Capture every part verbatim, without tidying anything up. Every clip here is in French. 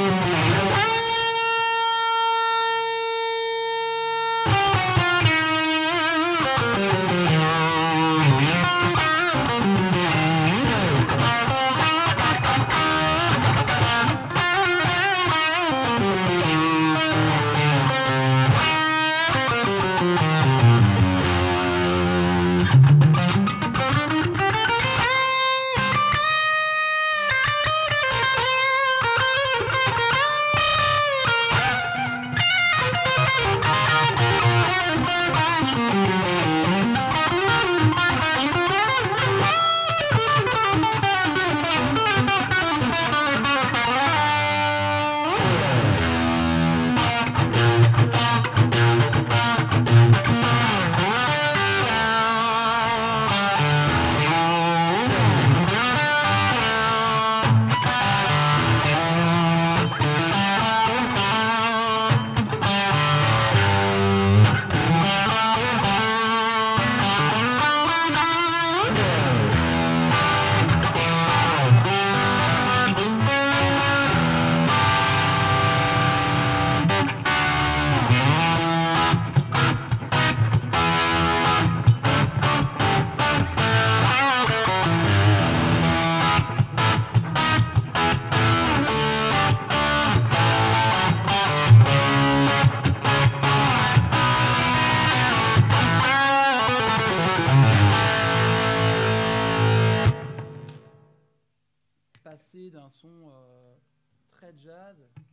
D'un son euh, très jazz.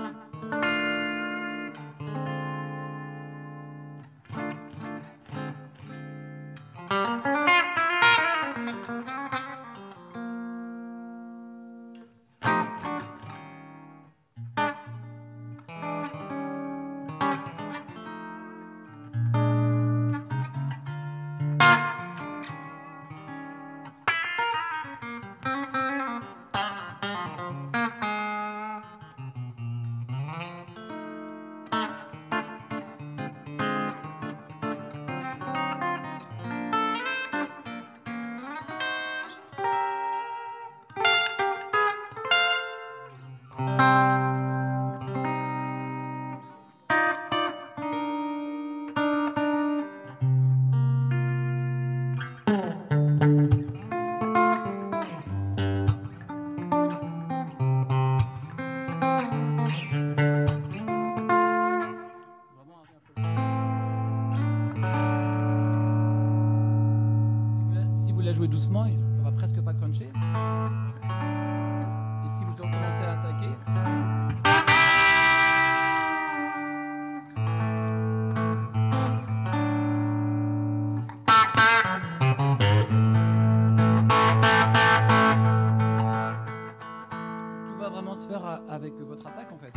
Jouer doucement, on va presque pas cruncher. Et si vous commencez à attaquer, tout va vraiment se faire avec votre attaque en fait.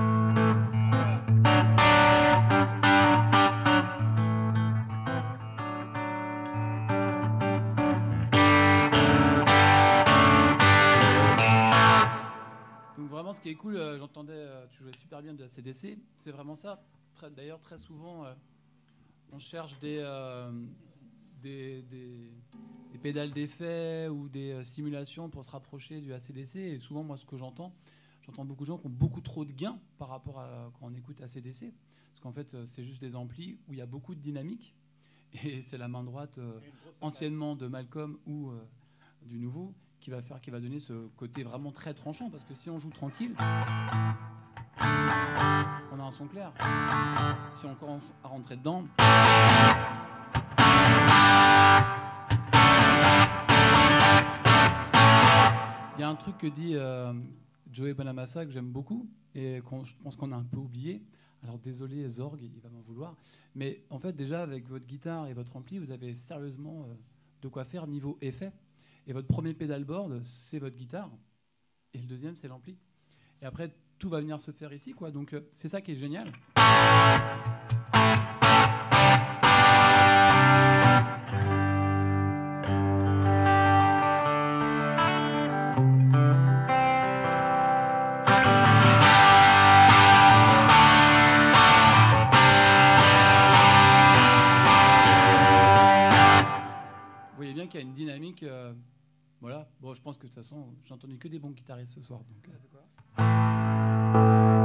Ce qui est cool, euh, j'entendais, euh, tu jouais super bien de A C D C, c'est vraiment ça. D'ailleurs, très souvent, euh, on cherche des, euh, des, des, des pédales d'effet ou des euh, simulations pour se rapprocher du A C D C. Et souvent, moi, ce que j'entends, j'entends beaucoup de gens qui ont beaucoup trop de gains par rapport à quand on écoute A C D C. Parce qu'en fait, c'est juste des amplis où il y a beaucoup de dynamique. Et c'est la main droite, euh, anciennement de Malcolm ou euh, du nouveau, qui va faire, qui va donner ce côté vraiment très tranchant, parce que si on joue tranquille, on a un son clair. Si on commence à rentrer dedans, il y a un truc que dit euh, Joey Bonamassa que j'aime beaucoup et qu'on, je pense qu'on a un peu oublié. Alors désolé Zorg, il va m'en vouloir, mais en fait déjà avec votre guitare et votre ampli, vous avez sérieusement euh, de quoi faire niveau effet. Et votre premier pedalboard, c'est votre guitare. Et le deuxième, c'est l'ampli. Et après, tout va venir se faire ici, quoi. Donc, euh, c'est ça qui est génial. Vous voyez bien qu'il y a une dynamique... Euh, voilà. Bon, je pense que de toute façon, j'ai entendu que des bons guitaristes ce soir. Donc, euh...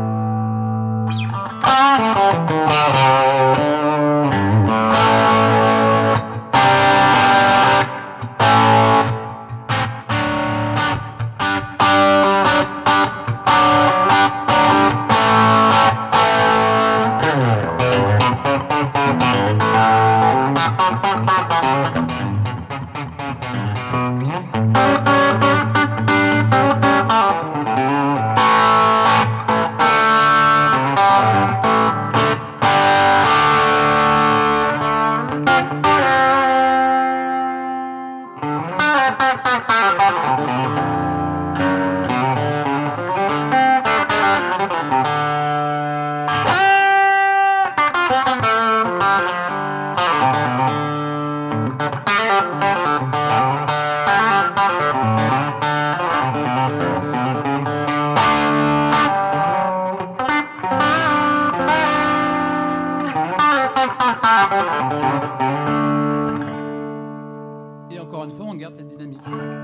Et encore une fois, on garde cette dynamique.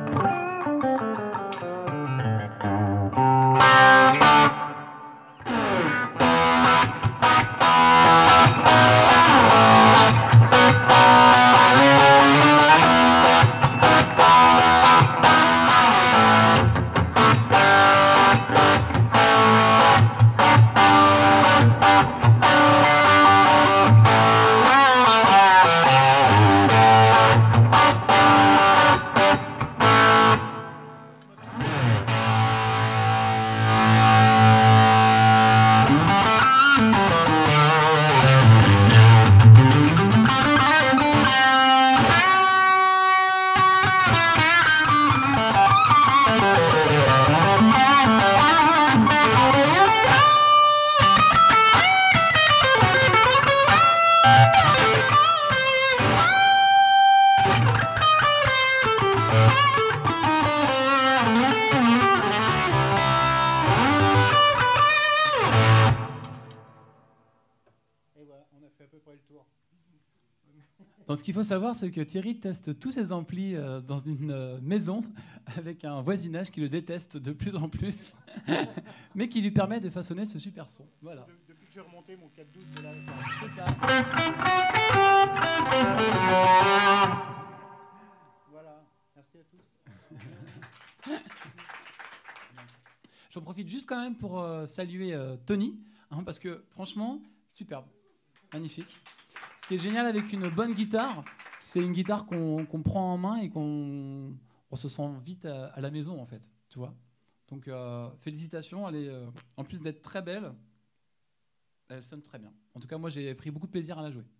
Donc, ce qu'il faut savoir, c'est que Thierry teste tous ses amplis euh, dans une euh, maison avec un voisinage qui le déteste de plus en plus, mais qui lui permet de façonner ce super son. Voilà. De, depuis que j'ai remonté mon quatre douze de là. C'est ça. Voilà. Merci à tous. J'en profite juste quand même pour euh, saluer euh, Tony, hein, parce que franchement, superbe, magnifique. Ce qui est génial avec une bonne guitare, c'est une guitare qu'on qu'on prend en main et qu'on on se sent vite à, à la maison, en fait. Tu vois. Donc, euh, félicitations. Elle est, euh, en plus d'être très belle, elle sonne très bien. En tout cas, moi, j'ai pris beaucoup de plaisir à la jouer.